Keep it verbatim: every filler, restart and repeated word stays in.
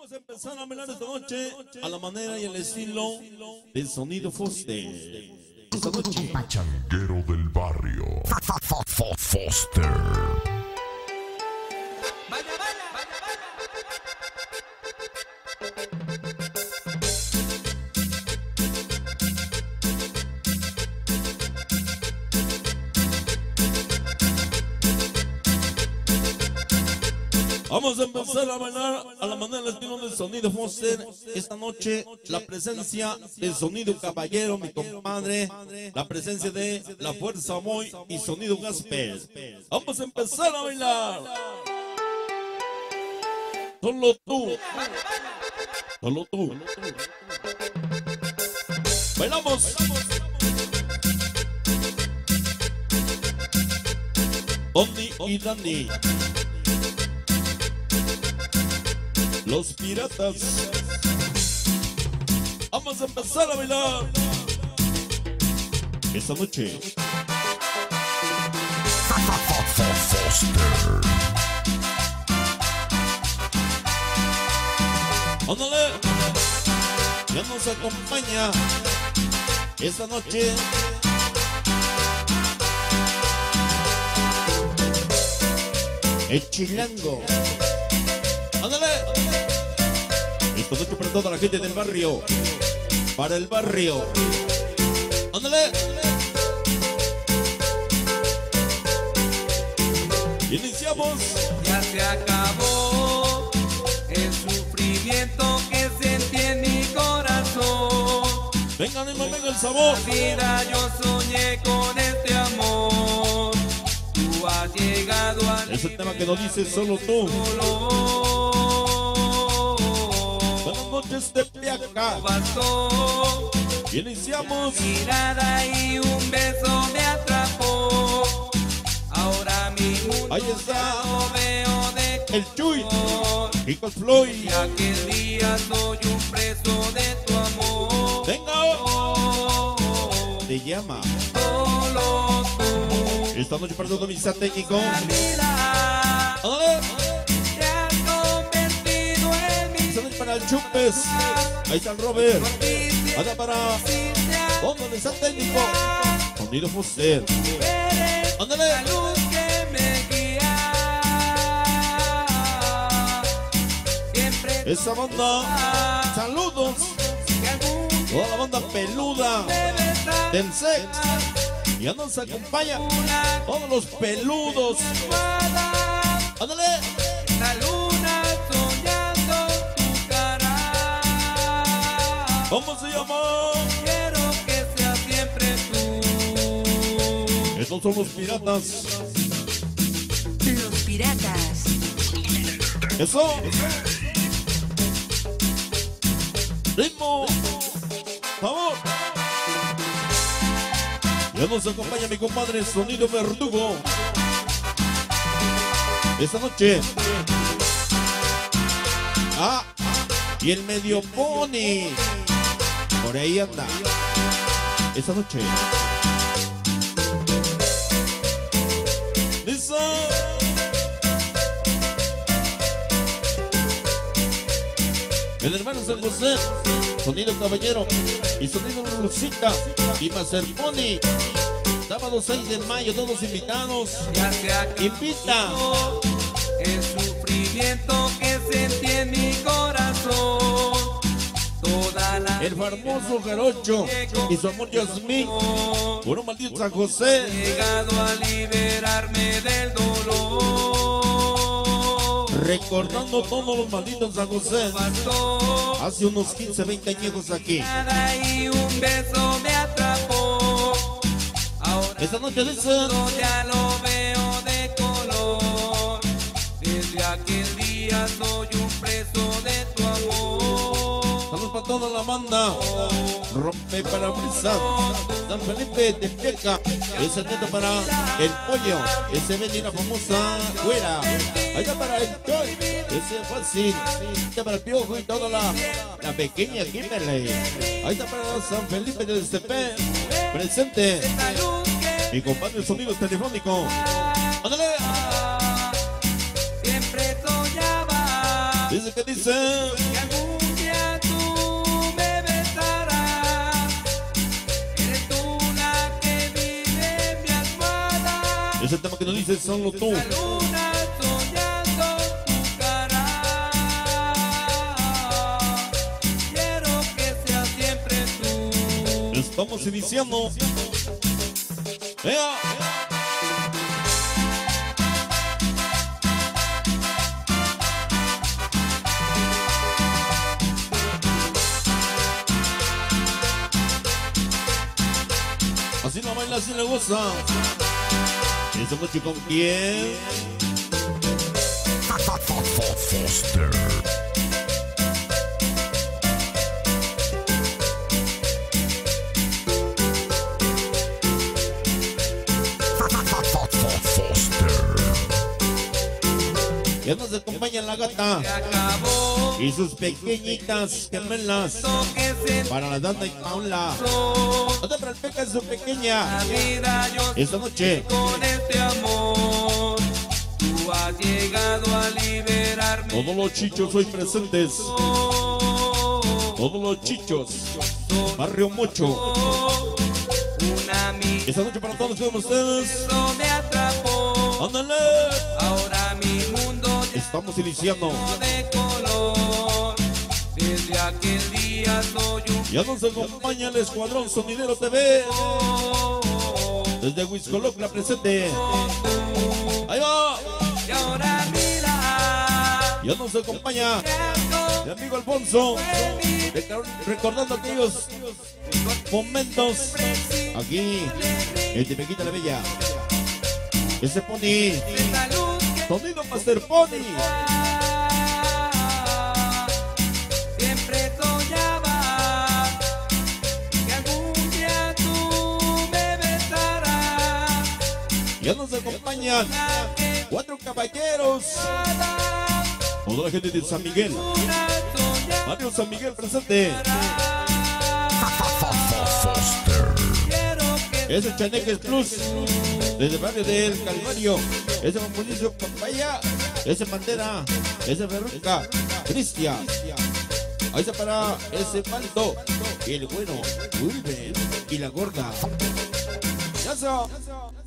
Vamos a empezar a bailar esta noche a la manera y el estilo del Sonido Foster. Esta noche. Pachanguero del barrio. Foster. Vaya, vaya, vaya, Vamos a empezar a bailar a la manera del estilo del Sonido Foster. Esta noche la presencia del Sonido Caballero, mi compadre. La presencia de La Fuerza Boy y Sonido Gospel. Vamos a empezar a bailar. Solo tú. Solo tú. Bailamos. Tony y Dani. Los piratas. Vamos a empezar a bailar esta noche. Foster. Ándale. Ya nos acompaña esta noche el Chilango. Ándale. Esta noche para toda la gente del barrio. Para el barrio. Ándale. Iniciamos. ya se acabó el sufrimiento que sentí en mi corazón. Venga, Nima, venga el sabor. La vida yo soñé con este amor. Tú has llegado a Es el tema que nos dice solo tú. Buenas noches de Piaca. Bastó. Iniciamos. Mirada y un beso me atrapó. Ahora mi mundo Ahí está. ya lo veo de El Chuy. color. Rico Floyd. Y aquel día soy un preso de tu amor. Venga. Te llama. Solo tú. Esta noche para todo mi set técnico. La vida Ándale. te has convertido en mi Esta noche para el Chupes. Ahí está el Robert. justicia. Anda para Justicia. todo el set técnico. Sonido Foster. Eres Ándale. la luz que me guía. Siempre Esa banda. Saludos. que algún Toda la banda peluda me besas. del sex. Ya nos acompaña Una todos los peludos. almohada. Ándale. La luna soñando tu cara. ¿Cómo se llama? Quiero que sea siempre tú. Estos son los piratas. Los piratas. Eso. Ritmo. Favor. Ya nos acompaña mi compadre Sonido Verdugo. Esta noche. Ah. Y el medio pony. Por ahí anda. Esta noche. Listo. El hermano San José, Sonido Caballero y Sonido Lucita y Master Pony. Sábado seis de mayo, todos invitados. Ya se acabó Invita. el sufrimiento que sentí en mi corazón. Toda la El famoso Jarocho y su amor Yasmín. Puro maldito San José. llegado a liberarme del dolor. Recordando todos los malditos San José. Bastó Hace unos quince, veinte años aquí. nada y un beso me atrapó. Ahora Esta noche dice. todo ya lo veo de color. Desde aquel día soy un preso de tu amor. Saludos para toda la banda. Rompe para Brisa. San Felipe de Peca. Ese neto para el pollo. Ese vende la famosa güera. Ahí está para el Toy. Ese es fácil. Ahí está para el Piojo y toda la, la pequeña Kimberley. Ahí está para San Felipe del C P. Presente. La luz que Mi compadre el sonido telefónico. ¡Ándale! siempre soñaba. Dice que dice. Que Ese tema que nos dice solo tú. La luna soñando tu cara. Quiero que sea siempre tú. Estamos iniciando. ¡Ea! Así no baila, así le gusta. ¿Esta noche con quién? Foster. Ya nos acompaña la gata Se acabó. y sus pequeñitas gemelas Que se para la Danda y Paula. pasó. Otra para el Peca y su pequeña. La vida yo Esta noche con este amor. Tú has llegado a liberarme. todos los chichos hoy presentes. Todos los chichos. Barrio Mucho. Una amiga Esta noche para todos ustedes. me atrapó. ¡Ándale! Ahora mi mundo Estamos iniciando. de color. Desde aquel día soy un Ya nos acompaña el Escuadrón Sonidero T V. Desde Huizcoloc la presente. Ahí va. y ahora mira. Ya nos acompaña mi amigo Alfonso. Recor- Recordando aquellos momentos aquí en Tepequita la Bella. Ese Pony. Salud que Sonido Master Pony. siempre soñaba que algún día tú me besarás. Ya nos acompañan cuatro caballeros. Toda la gente de San Miguel. Una soñada Barrio San Miguel presente. Foster. quiero que Ese Chaneques Plus. Desde el barrio del Calvario. Ese Mauricio Papaya. Ese Pantera. Ese Ferruca. Cristian. Ahí está para ese Palto. Y el bueno. Wilben. Y la gorda. Ya se va.